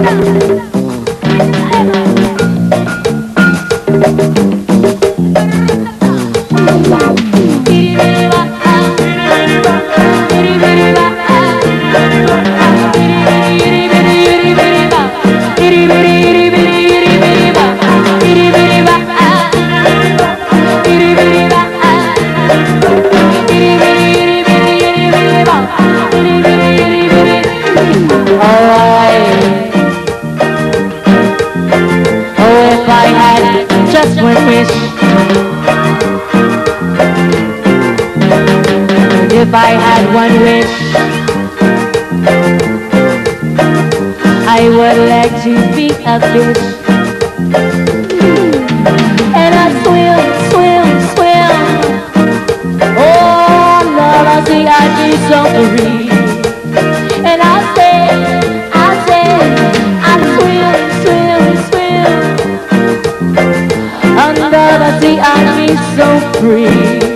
Just one wish. If I had one wish, I would like to be a fish. And I swim, swim, swim. Oh, Lord, I see I'd be so free. And I swim, swim, swim. Under the sea I'd be so free.